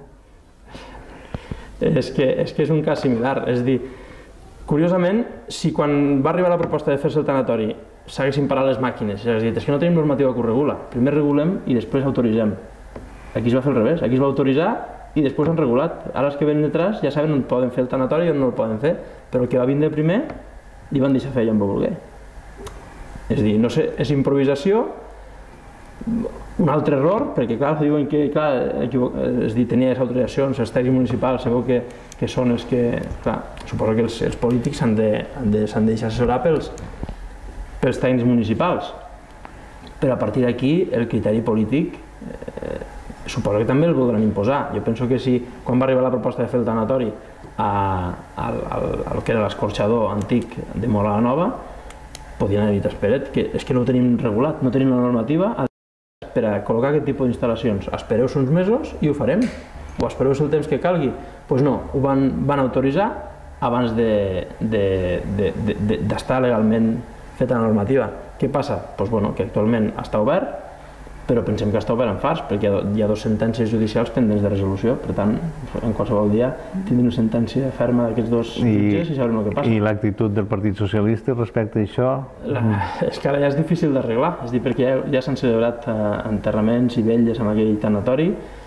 És que, és que és un cas similar, és dir, curiosament, si quan va arribar la proposta de fer-se el tanatori s'haguessin parat les màquines, és a dir, és que no tenim normativa que ho regula, primer regulem i després autoritzem. Aquí es va fer al revés, aquí es va autoritzar i després han regulat. Ara els que venen detrás ja saben on poden fer el tanatori i on no el poden fer, però el que va vindre primer li van deixar fer allò on va voler. És a dir, no sé, és improvisació, un altre error, perquè clar, diuen que clar, és dir, tenia les autoritzacions, els tècnics municipals, sabeu que, que són els que, clar, suposo que els, els polítics s'han de, de, de deixar assessorar pels, pels tècnics municipals, però a partir d'aquí el criteri polític eh, suposo que també el voldran imposar. Jo penso que si quan va arribar la proposta de fer el tanatori a, al, al, al que era l'escorxador antic de Móra la Nova, podien haver dit, espera't, que és que no ho tenim regulat, no tenim la normativa per a col·locar aquest tipus d'instal·lacions. Espereu uns mesos i ho farem, o espereu el temps que calgui. Doncs pues no, ho van, van autoritzar abans d'estar de, de, de, de, de, legalment feta la normativa. Què passa? Doncs bueno, que actualment està obert, però pensem que està obert en fars, perquè hi ha dues sentències judicials pendents de resolució, per tant, en qualsevol dia tindrem una sentència ferma d'aquests dos jutges i sabrem el que passa. I l'actitud del Partit Socialista respecte a això? La, és que ara ja és difícil d'arreglar, és dir, perquè ja, ja s'han celebrat eh, enterraments i vetlles amb aquell tanatori.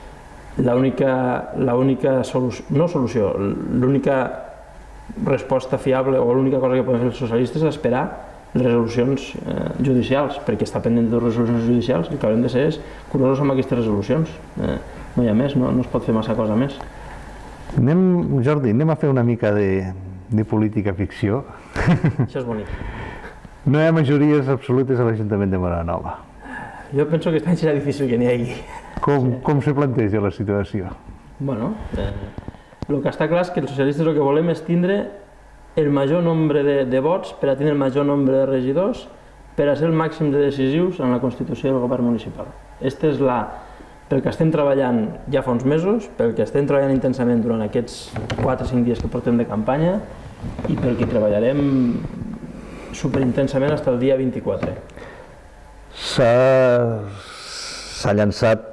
L'única solució, no solució, l'única resposta fiable o l'única cosa que poden fer els socialistes és esperar les resolucions eh, judicials, perquè està pendent de resolucions judicials i el que haurem de ser és curosos amb aquestes resolucions. Eh, no hi ha més, no, no es pot fer massa cosa més. Anem, Jordi, anem a fer una mica de, de política ficció. Això és bonic. No hi ha majories absolutes a l'Ajuntament de Móra la Nova. Jo penso que aquest any serà difícil que n'hi hagi. Com, sí. com se planteja la situació? Bueno, eh, el que està clar és que els socialistes el que volem és tindre el major nombre de, de vots per a tenir el major nombre de regidors per a ser el màxim de decisius en la constitució del govern municipal. Aquesta és la, pel que estem treballant ja fa uns mesos, pel que estem treballant intensament durant aquests quatre o cinc dies que portem de campanya i pel que treballarem superintensament fins al dia vint-i-quatre. S'ha llançat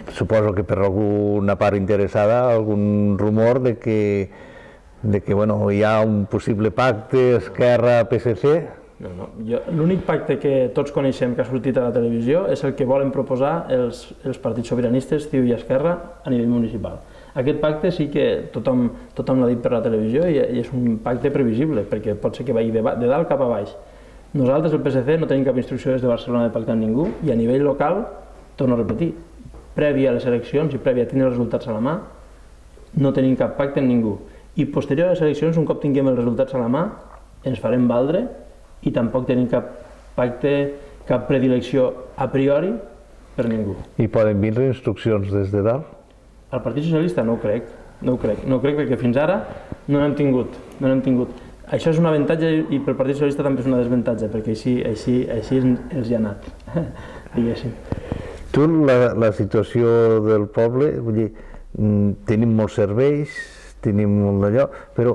suposo que per alguna part interessada, algun rumor de que, de que bueno, hi ha un possible pacte Esquerra-P S C. No, no. L'únic pacte que tots coneixem que ha sortit a la televisió és el que volen proposar els, els partits sobiranistes, C I U i Esquerra, a nivell municipal. Aquest pacte sí que tothom, tothom l'ha dit per la televisió i, i és un pacte previsible, perquè pot ser que vagi de, de dalt cap a baix. Nosaltres, el P S C, no tenim cap instrucció des de Barcelona de pactar amb ningú i a nivell local, torno a repetir, prèvia a les eleccions i prèvia a tenir els resultats a la mà, no tenim cap pacte amb ningú. I posterior a les eleccions, un cop tinguem els resultats a la mà, ens farem valdre i tampoc tenim cap pacte, cap predilecció a priori per ningú. I poden vindre instruccions des de dalt? El Partit Socialista no ho crec, no ho crec, no ho crec perquè fins ara no n'hem tingut, no n'hem tingut. Això és un avantatge i pel Partit Socialista també és un desavantatge, perquè així, així, així els hi ha anat, diguéssim. Tu, la, la situació del poble, vull dir, tenim molts serveis, tenim molt d'allò, però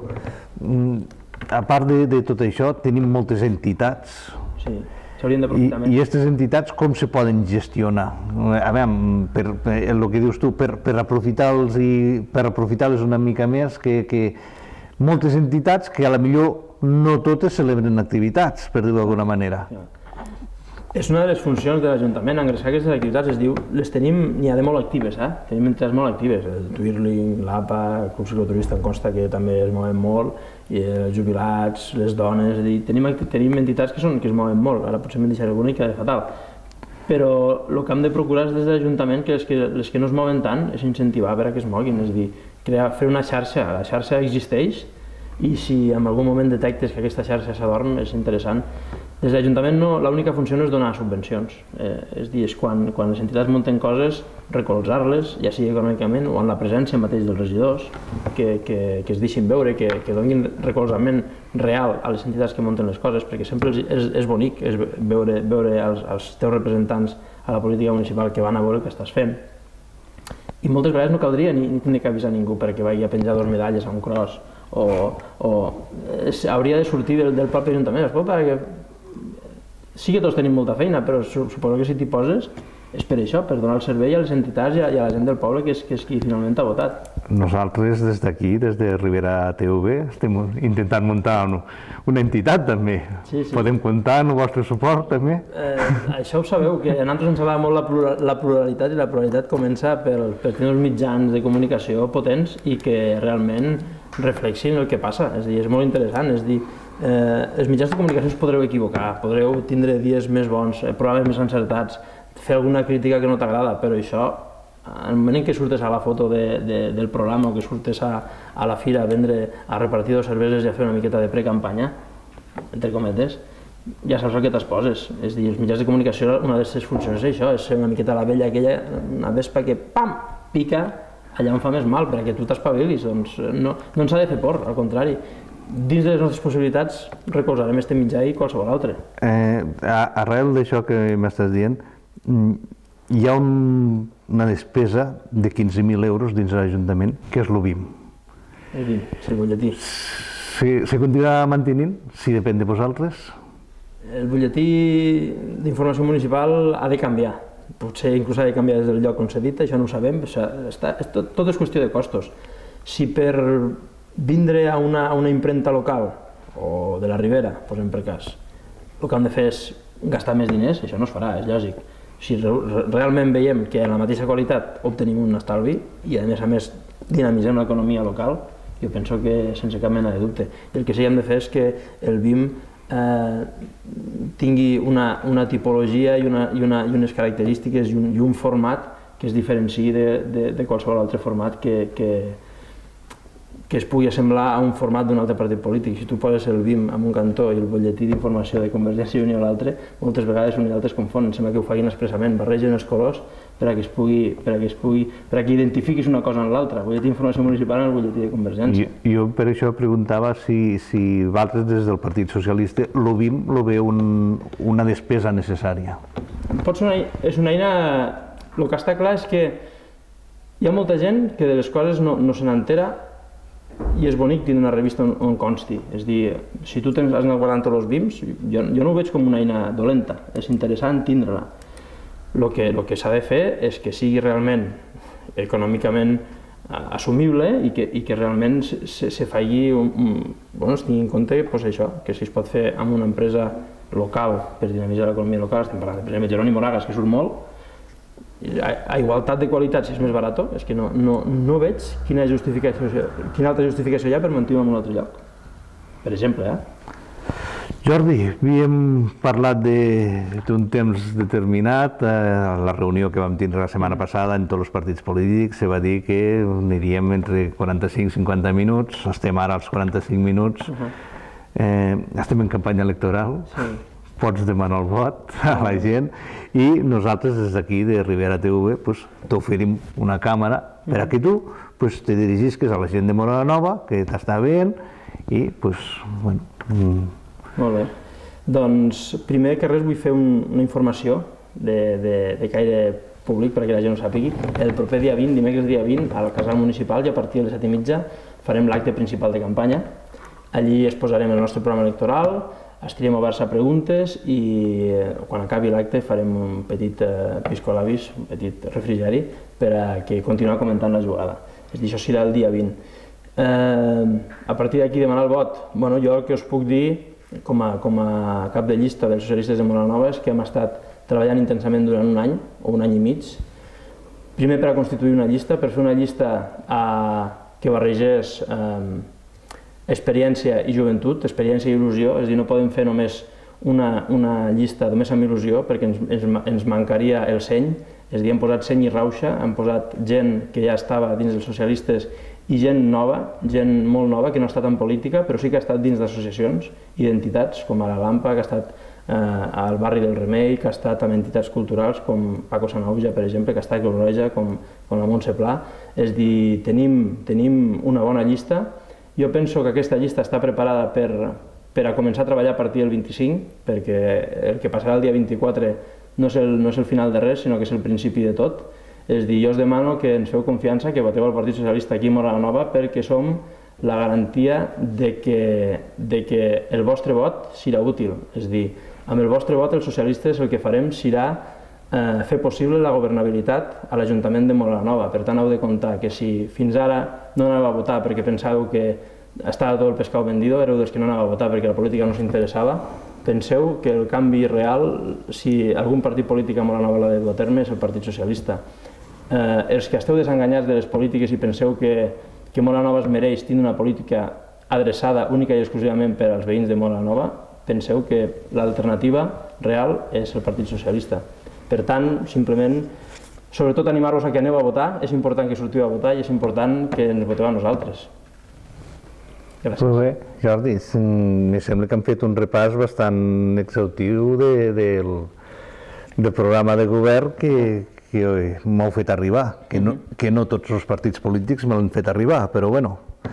a part de, de tot això, tenim moltes entitats. Sí, s'haurien d'aprofitar més. I aquestes entitats com se poden gestionar? A veure, per, per, el que dius tu, per, per aprofitar-los i per aprofitar-les una mica més, que, que moltes entitats que a la millor no totes celebren activitats, per dir-ho d'alguna manera. Ja. És una de les funcions de l'Ajuntament, engreixar aquestes activitats, es diu, les tenim, n'hi ha de molt actives, eh? Tenim entitats molt actives, el Twirling, l'A P A, el Club Cicloturista em consta que també es mouen molt, i els jubilats, les dones, és a dir, tenim, tenim entitats que, són, que es mouen molt, ara potser me'n deixaré alguna i queda fatal, però el que hem de procurar és des de l'Ajuntament que les, que les que no es mouen tant és incentivar per a que es moguin, és a dir, crear, fer una xarxa, la xarxa existeix i si en algun moment detectes que aquesta xarxa s'adorm és interessant. Des de l'Ajuntament no, l'única funció no és donar subvencions, eh, és dir, és quan, quan les entitats munten coses, recolzar-les, ja sigui econòmicament o en la presència mateix dels regidors, que, que, que es deixin veure, que, que donin recolzament real a les entitats que munten les coses, perquè sempre és, és bonic és veure, veure els, els teus representants a la política municipal que van a veure el que estàs fent. I moltes vegades no caldria ni, ni tenir que avisar ningú perquè vagi a penjar dues medalles a un cross, o, o es, hauria de sortir del, del propi Ajuntament. Escolta, que sí que tots tenim molta feina, però suposo que si t'hi poses és per això, per donar el servei a les entitats i a, i a la gent del poble que és, que és qui finalment t'ha votat. Nosaltres des d'aquí, des de Ribera T V, estem intentant muntar una, una entitat també. Sí, sí. Podem comptar amb el vostre suport també? Eh, això ho sabeu, que a nosaltres ens agrada molt la, plural, la pluralitat i la pluralitat comença per, per tenir uns mitjans de comunicació potents i que realment reflexin el que passa. És a dir, és molt interessant, és a dir, eh, els mitjans de comunicació us podreu equivocar, podreu tindre dies més bons, eh, programes més encertats, fer alguna crítica que no t'agrada, però això, en el moment en què surtes a la foto de, de, del programa o que surtes a, a la fira a vendre, a repartir dos cerveses i a fer una miqueta de precampanya, entre cometes, ja saps el que t'exposes. És a dir, els mitjans de comunicació, una de les seves funcions és això, és ser una miqueta la vella aquella, una vespa que, pam, pica allà on fa més mal, perquè tu t'espavilis, doncs no, no ens ha de fer por, al contrari. Dins de les nostres possibilitats recolzarem este mitjà i qualsevol altre. Eh, arrel d'això que m'estàs dient, hi ha un, una despesa de quinze mil euros dins de l'Ajuntament, que és l'U B I M. El B I M, sí, el butlletí. Se, se continuarà mantenint, si depèn de vosaltres? El butlletí d'informació municipal ha de canviar. Potser inclús ha de canviar des del lloc on s'ha dit, això no ho sabem, està, tot, tot és qüestió de costos. Si per vindre a una, a una impremta local, o de la Ribera, posem per cas, el que han de fer és gastar més diners, això no es farà, és lògic. Si realment veiem que en la mateixa qualitat obtenim un estalvi i a més a més dinamitzem l'economia local, jo penso que sense cap mena de dubte. I el que sí que hem de fer és que el B I M eh, tingui una, una tipologia i, una, i, una, i unes característiques i un, i un format que es diferenciï de, de, de qualsevol altre format que, que, que es pugui assemblar a un format d'un altre partit polític. Si tu poses el B I M en un cantó i el butlletí d'informació de Convergència i Unió a l'altre, moltes vegades un i l'altre es confonen. Sembla que ho facin expressament, barregen els colors per a que es pugui, per a que es pugui, per a que identifiquis una cosa en l'altra, el butlletí d'informació municipal en el butlletí de Convergència. Jo, jo per això preguntava si, si vosaltres des del Partit Socialista l'U B I M lo veu un, una despesa necessària. Pot ser una, és una eina... El que està clar és que hi ha molta gent que de les coses no, no se n'entera i és bonic tenir una revista on, on consti. És dir, si tu tens, has anat guardant tots els B I Ms, jo, jo no ho veig com una eina dolenta, és interessant tindre-la. el que, el que s'ha de fer és que sigui realment econòmicament assumible i que, i que realment se, se faci, un, un, bueno, es tingui en compte pues això, que si es pot fer amb una empresa local per dinamitzar l'economia local, estem parlant de, per exemple, Jeroni Moragas, que surt molt, a, a igualtat de qualitat, si és més barat, és que no, no, no veig quina, justificació, quina altra justificació hi ha per mantenir en un altre lloc. Per exemple, eh? Jordi, havíem parlat d'un temps determinat. A la reunió que vam tindre la setmana passada en tots els partits polítics se va dir que aniríem entre quaranta-cinc i cinquanta minuts. Estem ara als quaranta-cinc minuts. Eh, estem en campanya electoral. Sí. Pots demanar el vot a la gent i nosaltres des d'aquí de Ribera T V pues, t'oferim una càmera per a que tu pues, te dirigisques a la gent de Móra la Nova que t'està veient i pues, bueno, molt bé. Doncs, primer que res, vull fer un, una informació de, de, de caire públic perquè la gent ho sàpigui. El proper dia vint, dimecres dia vint, al casal municipal i a partir de les set i mitja farem l'acte principal de campanya. Allí exposarem el nostre programa electoral, estarem oberts a preguntes i quan acabi l'acte farem un petit eh, piscolabis, un petit refrigeri per a que continuar comentant la jugada. És a dir, això serà el dia vint. Eh, a partir d'aquí demanar el vot. Bueno, jo el que us puc dir Com a, com a cap de llista dels socialistes de Móra la Nova és que hem estat treballant intensament durant un any o un any i mig. Primer per a constituir una llista, per fer una llista a, que barregés eh, experiència i joventut, experiència i il·lusió, és a dir, no podem fer només una, una llista només amb il·lusió perquè ens, ens, ens mancaria el seny, és a dir, hem posat seny i rauxa, hem posat gent que ja estava dins dels socialistes i gent nova, gent molt nova, que no ha estat en política, però sí que ha estat dins d'associacions i d'entitats, com a la Lampa, que ha estat eh, al barri del Remei, que ha estat amb entitats culturals com Paco Sanauja, per exemple, que ha estat a Creu Roja, com, com la Montse Pla. És dir, tenim, tenim una bona llista. Jo penso que aquesta llista està preparada per, per a començar a treballar a partir del vint-i-cinc, perquè el que passarà el dia vint-i-quatre no és el, no és el final de res, sinó que és el principi de tot. És dir, jo us demano que ens feu confiança, que voteu al Partit Socialista aquí a Móra la Nova, perquè som la garantia de que, de que el vostre vot serà útil. És dir, amb el vostre vot els socialistes el que farem serà eh, fer possible la governabilitat a l'Ajuntament de Móra la Nova. Per tant, heu de comptar que si fins ara no anàveu a votar perquè pensàveu que estava tot el pescado vendido, éreu dels que no anàveu a votar perquè la política no us interessava, penseu que el canvi real, si algun partit polític a Móra la Nova l'ha de dur a terme, és el Partit Socialista. Eh, els que esteu desenganyats de les polítiques i penseu que, que Móra la Nova es mereix tindre una política adreçada única i exclusivament per als veïns de Móra la Nova, penseu que l'alternativa real és el Partit Socialista. Per tant, simplement, sobretot animar-vos a que aneu a votar, és important que sortiu a votar i és important que ens voteu a nosaltres. Gràcies. Molt bé, Jordi, em sembla que han fet un repàs bastant exhaustiu de, del, del programa de govern que, que m'heu fet arribar, que no, que no tots els partits polítics me l'han fet arribar, però bueno,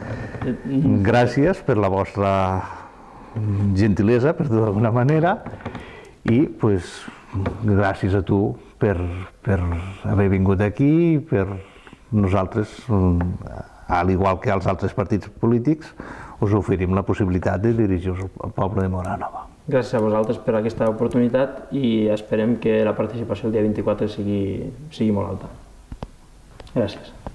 gràcies per la vostra gentilesa, per dir-ho d'alguna manera, i pues, gràcies a tu per, per haver vingut aquí i per nosaltres, al igual que als altres partits polítics, us oferim la possibilitat de dirigir-vos al poble de Móra la Nova. Gràcies a vosaltres per aquesta oportunitat i esperem que la participació el dia vint-i-quatre sigui, sigui molt alta. Gràcies.